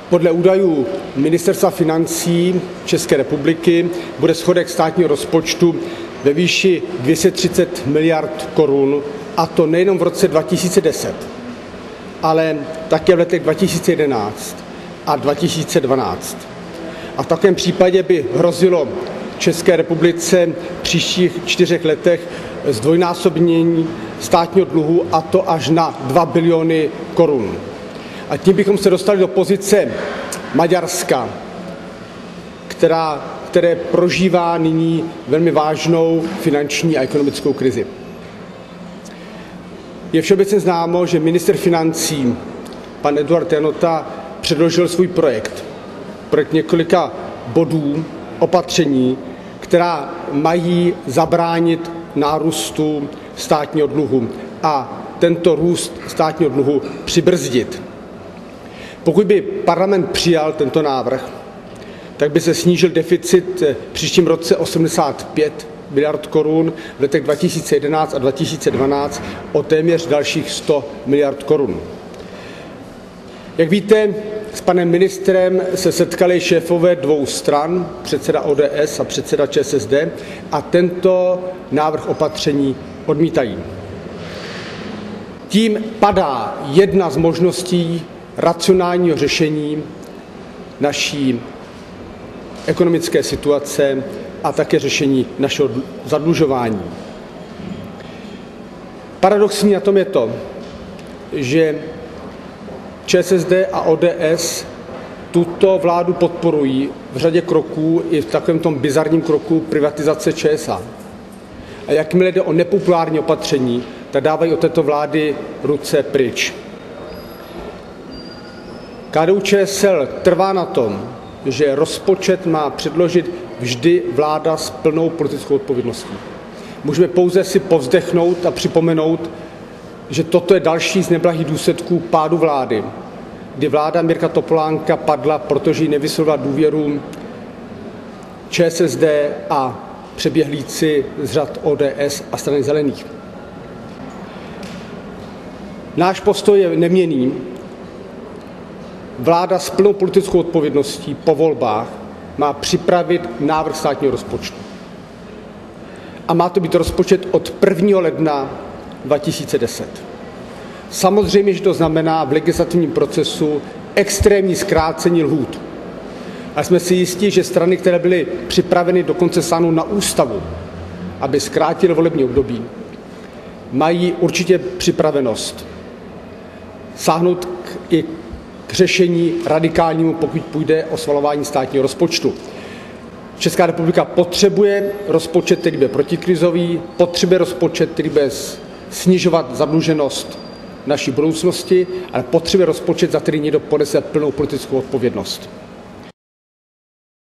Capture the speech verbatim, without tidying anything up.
Podle údajů Ministerstva financí České republiky bude schodek státního rozpočtu ve výši dvě stě třicet miliard korun, a to nejenom v roce dva tisíce deset, ale také v letech dva tisíce jedenáct a dva tisíce dvanáct. A v takovém případě by hrozilo České republice v příštích čtyřech letech zdvojnásobnění státního dluhu, a to až na dva biliony korun. A tím bychom se dostali do pozice Maďarska, která, které prožívá nyní velmi vážnou finanční a ekonomickou krizi. Je všeobecně známo, že ministr financí, pan Eduard Janota, předložil svůj projekt. Projekt několika bodů, opatření, která mají zabránit nárůstu státního dluhu a tento růst státního dluhu přibrzdit. Pokud by parlament přijal tento návrh, tak by se snížil deficit v příštím roce osmdesát pět miliard korun, v letech dva tisíce jedenáct a dva tisíce dvanáct o téměř dalších sto miliard korun. Jak víte, s panem ministrem se setkali šéfové dvou stran, předseda O D S a předseda Č S S D, a tento návrh opatření odmítají. Tím padá jedna z možností racionálního řešení naší ekonomické situace a také řešení našeho zadlužování. Paradoxní na tom je to, že Č S S D a O D S tuto vládu podporují v řadě kroků, i v takovém tom bizarním kroku privatizace Č S A. A jakmile jde o nepopulární opatření, tak dávají od této vlády ruce pryč. K D U Č S L trvá na tom, že rozpočet má předložit vždy vláda s plnou politickou odpovědností. Můžeme pouze si povzdechnout a připomenout, že toto je další z neblahých důsledků pádu vlády, kdy vláda Mirka Topolánka padla, protože jí nevyslovila důvěru Č S S D a přeběhlíci z řad O D S a Strany zelených. Náš postoj je neměnný. Vláda s plnou politickou odpovědností po volbách má připravit návrh státního rozpočtu. A má to být rozpočet od prvního ledna dva tisíce deset. Samozřejmě, že to znamená v legislativním procesu extrémní zkrácení lhůt. A jsme si jistí, že strany, které byly připraveny dokonce sáhnout na ústavu, aby zkrátily volební období, mají určitě připravenost sáhnout k, i k řešení radikálnímu, pokud půjde o schvalování státního rozpočtu. Česká republika potřebuje rozpočet, který bude protikrizový, potřebuje rozpočet, který bude snižovat zadluženost naší budoucnosti, ale potřebuje rozpočet, za který někdo ponese plnou politickou odpovědnost.